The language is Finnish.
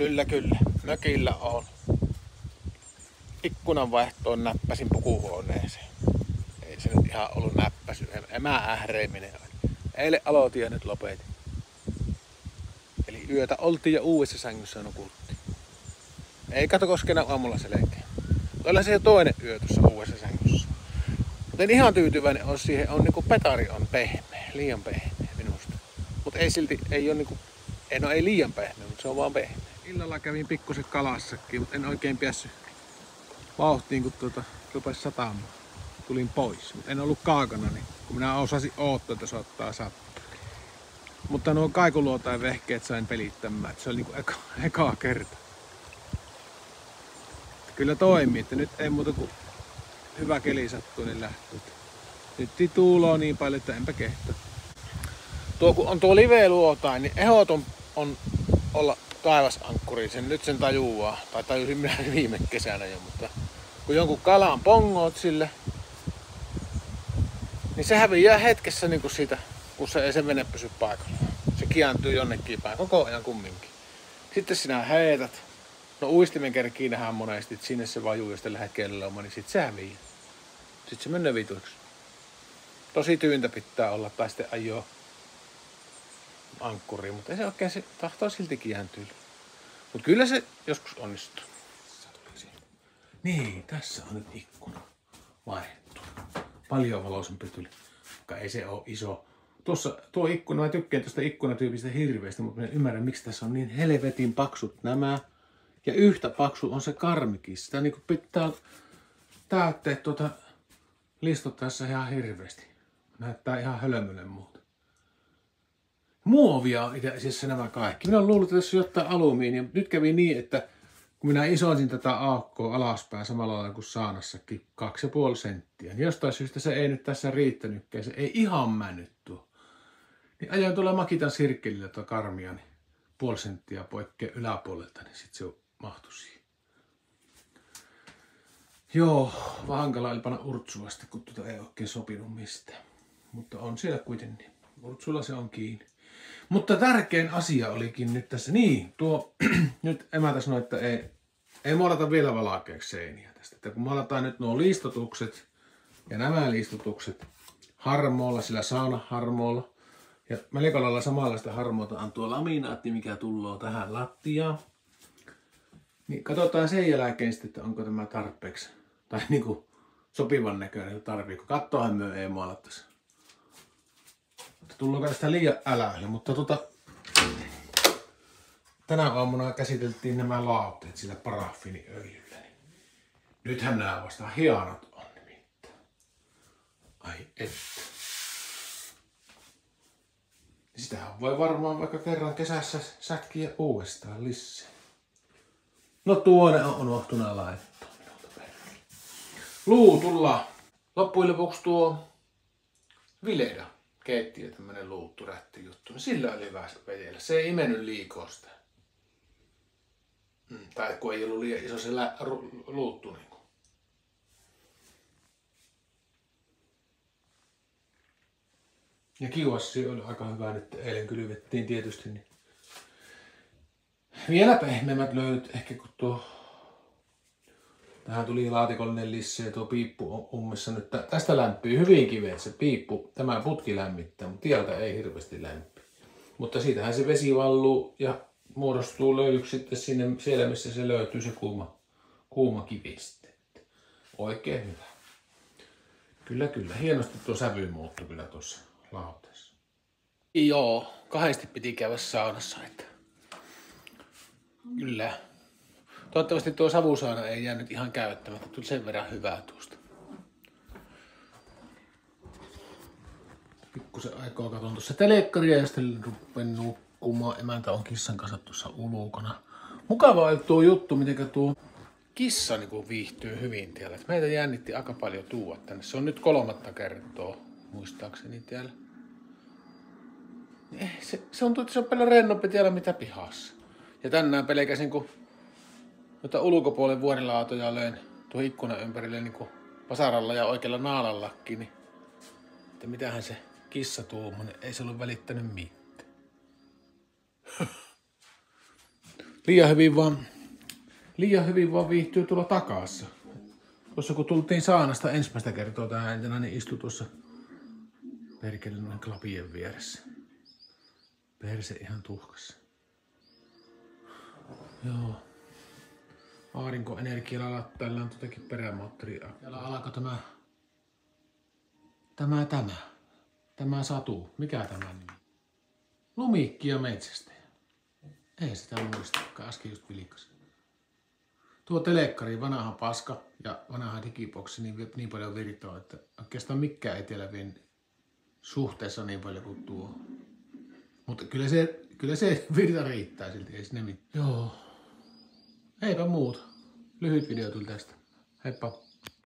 Kyllä. Mökillä on. Ikkunanvaihtoon näppäsin pukuhuoneeseen. Ei se nyt ihan ollut näppäsy. Emäähreiminen oli. Eilen aloitin ja nyt lopetin. Eli yötä oltiin ja uudessa sängyssä nukuttiin. Ei kato koskena aamulla selkeä. Kyllä se jo toinen yö tuossa uudessa sängyssä. Mutta en ihan tyytyväinen on siihen. On niinku petari on pehmeä. Liian pehmeä minusta. Mutta ei silti, ei ole niinku... ei liian pehmeä, mutta se on vaan pehmeä. Illalla kävin pikkusen kalassakin, mutta en oikein päässyt vauhtiin, kun rupesi satamaan. Tulin pois, mutta en ollut kaukana, niin kun minä osasin odottaa, että se ottaa sattua. Mutta nuo kaikuluotain vehkeet sain pelittämään, että se oli niinku eka kerta. Kyllä toimii, että nyt ei muuta kuin hyvä keli sattuu, niin lähtee. Nyt tuuloo niin paljon, että enpä kehtaa. Kun on tuo live-luotain, niin ehdoton on olla taivasankkuri. Nyt sen tajuaa. Tai tajusin minä viime kesänä jo, mutta kun jonkun kalan pongoot sille, niin se häviää hetkessä niin kuin siitä, kun se ei se vene pysy paikalla. Se kiantyy jonnekin päin koko ajan kumminkin. Sitten sinä heität. No uistimen kerkii nähdään monesti, että sinne se vajuu ja sitten lähdet kelloamaan, niin sitten se häviää. Sitten se menee vituiksi. Tosi tyyntä pitää olla tai sitten ajoo ankkuriin, mutta ei se oikein, se tahtoo silti kiäntyä. Mutta kyllä se joskus onnistuu. Niin, tässä on nyt ikkuna vaihdettu. Paljon valoisempi tuli, vaikka ei se ole iso. Tuo ikkuna, mä tykkään tuosta ikkunatyypistä hirveästi, mutta mä en ymmärrä, miksi tässä on niin helvetin paksut nämä. Ja yhtä paksu on se karmikin. Sitä niinku pitää täyttää listottaessa ihan hirveästi. Näyttää ihan hölmölle muuta. Muovia on itse asiassa nämä kaikki. Minä olen luullut, että tässä on jotain alumiinia, mutta nyt kävi niin, että kun minä isoisin tätä aukkoa alaspäin samalla lailla kuin saanassakin 2,5 senttiä, niin jostain syystä se ei nyt tässä riittänytkään. Se ei ihan mennyt tuo. Niin ajoin tuolla Makitan sirkkelillä tuota karmia, niin 0,5 senttiä poikkea yläpuolelta, niin sitten se mahtui siihen. Joo, vaan hankala oli panna urtsuvasti, kun ei oikein sopinut mistään. Mutta on siellä kuitenkin. Urtsulla se on kiinni. Mutta tärkein asia olikin nyt tässä. Niin, nyt emäntä sanoi, että ei maalata vielä valkeaksi seiniä tästä. Että kun maalataan nyt nuo liistotukset ja nämä liistotukset harmoolla, sillä saunaharmoolla. Ja Melikalalla samanlaista harmoota on tuo laminaatti, mikä tulee tähän lattiaan. Niin katsotaan sen jälkeen sitten, että onko tämä tarpeeksi. Tai niinku sopivan näköinen tarvii. Kattoahan me ei maalattaisi. Tullaanko tästä liian äläille, mutta tänä aamuna käsiteltiin nämä lautteet sillä paraffiiniöljyllä. Niin nythän nämä vasta hienot on nimittäin. Ai että. Sitähän voi varmaan vaikka kerran kesässä sätkiä uudestaan lisää. No tuonne on unohtunut laittaa minulta perään. Luutulla. Loppujen lopuksi tuo Vileda keittiö tämmönen luutturätti juttu. Sillä oli hyvä vedellä. Se ei imennyt liikaa sitä. Tai kun ei ollut liian iso se luuttu niinku. Ja kiuassi oli aika hyvä nyt. Eilen kylvettiin tietysti. Niin vielä pehmeämmät löydyt ehkä kun tuo. Tähän tuli laatikollinen lisää tuo piippu on ummessa nyt. Tästä lämpii hyvin kiveet se piippu. Tämä putki lämmittää, mutta tieltä ei hirveästi lämpi. Mutta siitähän se vesi valluu ja muodostuu löydyksi sitten sinne, siellä missä se löytyy se kuuma kivi sitten. Oikein hyvä. Kyllä. Hienosti tuo sävy muuttui kyllä tuossa lauteessa. Joo, kahdesti piti käydä saunassa. Että kyllä. Toivottavasti tuo savusauna ei jäänyt ihan käyttämättä. Tuli sen verran hyvää tuosta. Pikkusen aikaa katon tuossa telekkaria ja sitten rupean nukkumaan. Emäntä on kissan kanssa tuossa ulkona. Mukava on tuo juttu, miten tuo kissa niin viihtyy hyvin täällä. Meitä jännitti aika paljon tuoda tänne. Se on nyt 3. kertaa muistaakseni täällä. Se on paljon rennompi täällä mitä pihassa. Ja tänään pelkäsin kun ulkopuolen vuorilaatoja löin tuohon ikkunan ympärille niin kuin vasaralla ja oikealla naalallakin, niin että mitähän se kissa tuummoinen, ei se ollut välittänyt mitään. liian hyvin vaan viihtyy tuolla takassa. Tuossa kun tultiin saunasta ensimmäistä kertaa, tää entinen istui tuossa perkelin klapien vieressä. Perse ihan tuhkassa. Joo. Aurinkoenergialla lattellaan tuotakin perämoottoria. Täällä alkoi tämä satu. Mikä tämä nimi? Lumikki ja metsästäjä. Ei sitä muistakaan, äsken just vilkkas. Tuo telekkari, vanha paska ja vanha digiboksi niin paljon virtaa, että oikeastaan mikään ei tiedä suhteessa niin paljon kuin tuo. Mutta kyllä se virta riittää silti, ei sinne mitään. Joo. Eipä muuta. Lyhyt video tuli tästä. Heippa.